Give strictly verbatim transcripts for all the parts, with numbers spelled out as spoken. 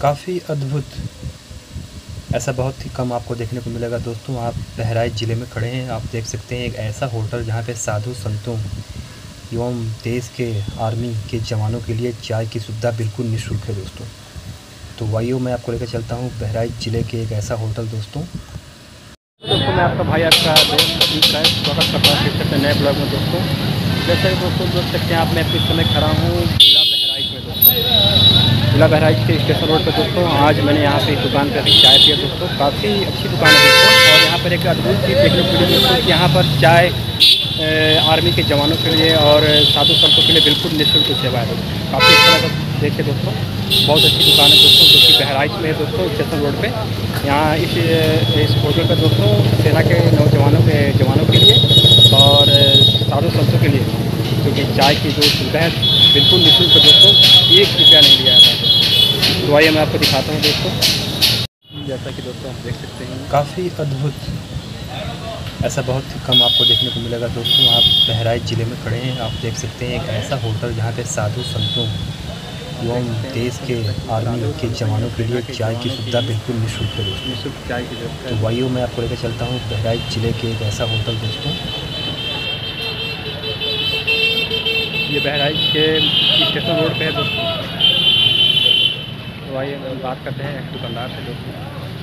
काफ़ी अद्भुत, ऐसा बहुत ही कम आपको देखने को मिलेगा दोस्तों। आप बहराइच ज़िले में खड़े हैं, आप देख सकते हैं एक ऐसा होटल जहां पे साधु संतों एवं देश के आर्मी के जवानों के लिए चाय की सुविधा बिल्कुल निःशुल्क है दोस्तों। तो वाइयो मैं आपको लेकर चलता हूं बहराइच ज़िले के एक ऐसा होटल दोस्तों। दोस्तों मैं आपका भाई आपका दोस्त स्वागत करता हूँ फिर से नए ब्लॉग में दोस्तों। जैसे दोस्तों देख सकते हैं आप, मैं इस समय खड़ा हूँ जिला बहराइच में दोस्तों, जिला बहराइच के स्टेशन रोड पर दोस्तों। आज मैंने यहाँ पे एक दुकान पर चाय पिया दोस्तों, काफ़ी अच्छी दुकान है दोस्तों। और यहाँ पर एक अद्भुत चीज़ देखने को मिली दोस्तों कि यहाँ पर चाय आर्मी के जवानों के लिए और साधु संतों के लिए बिल्कुल निःशुल्क सेवा है दोस्तों। काफ़ी अच्छा लगा देखिए दोस्तों, बहुत अच्छी दुकान है दोस्तों जो कि बहराइच में है दोस्तों, स्टेशन रोड पे। यहाँ इस इस होटल पर दोस्तों सेना के नौजवानों के जवानों के लिए और साधु संतों के लिए जो कि चाय की जो सुविधा है बिल्कुल निःशुल्क दोस्तों, एक रुपया नहीं लिया जाता है। तो आइए मैं आपको दिखाता हूँ दोस्तों, जैसा कि दोस्तों आप देख सकते हैं काफ़ी अद्भुत, ऐसा बहुत ही कम आपको देखने को मिलेगा दोस्तों। आप बहराइच ज़िले में खड़े हैं, आप देख सकते हैं एक ऐसा होटल जहाँ पे साधु संतों एवं देश के आर्मी के जवानों के लिए चाय की सुविधा बिल्कुल निःशुल्क है दोस्तों। निःशुल्क चाय की सुविधा। तो वाइयो मैं आपको लेकर चलता हूँ बहराइच ज़िले के एक ऐसा होटल दोस्तों। ये बहराइच के स्टेशन रोड पे है दोस्तों। तो आइए हम बात करते हैं दुकानदार से दोस्तों।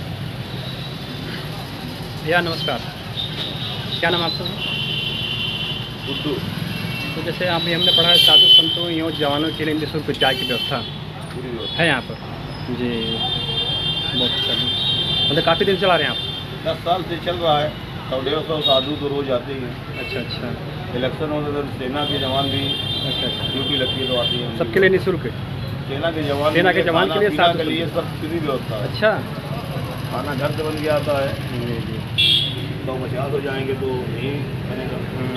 भैया नमस्कार, क्या नाम आपका? गुड्डू। तो जैसे आप हमने पढ़ा है साधु संतों एवं जवानों के लिए निःशुल्क चाय की व्यवस्था है यहाँ पर जी। बहुत अच्छा, मतलब काफ़ी दिन चला रहे हैं आप? दस साल से चल रहा है। सौ डेढ़ सौ साधु तो रोज आते ही हैं। अच्छा अच्छा। इलेक्शन होता है तो सेना के जवान भी अच्छा अच्छा ड्यूटी लगती है तो आती है। सबके लिए निःशुल्क है? सेना के जवान सेना के जवान के लिए साधु के लिए सब फ्री व्यवस्था है। अच्छा, खाना घर से बन के आता है। जी जी। तो पचास हो जाएंगे तो यही बनेगा।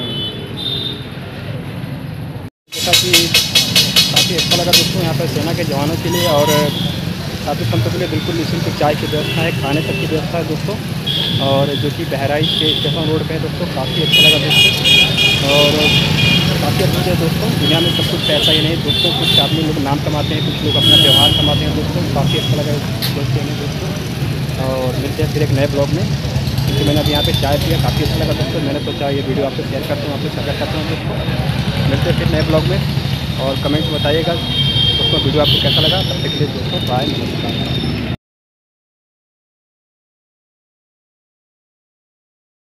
जैसा कि काफ़ी अच्छा लगा दोस्तों, यहाँ पर सेना के जवानों के लिए और साधु संतों के लिए बिल्कुल निःशुल्क चाय की व्यवस्था है, खाने तक की व्यवस्था है दोस्तों। और जो कि बहराइच के स्टेशन रोड पे है दोस्तों, काफ़ी अच्छा लगा दोस्तों। और काफ़ी अद्भुत है दोस्तों, दुनिया में सब कुछ पैसा ही नहीं दोस्तों, कुछ आदमी लोग नाम कमाते हैं, कुछ लोग अपना त्यौहार कमाते हैं दोस्तों। काफ़ी अच्छा लगा दोस्तों दोस्तों। और मिलते हैं फिर एक नए ब्लॉग में, क्योंकि मैंने अभी यहाँ पे चाय पिया, काफ़ी अच्छा लगा दोस्तों। मैंने सोचा ये वीडियो आपसे शेयर करता हूँ, आपसे साझा करता हूँ दोस्तों। मिलते हैं फिर नए ब्लॉग में और कमेंट में बताइएगा दोस्तों वीडियो आपको कैसा लगा। तब तक के लिए दोस्तों बाय, नमस्कार।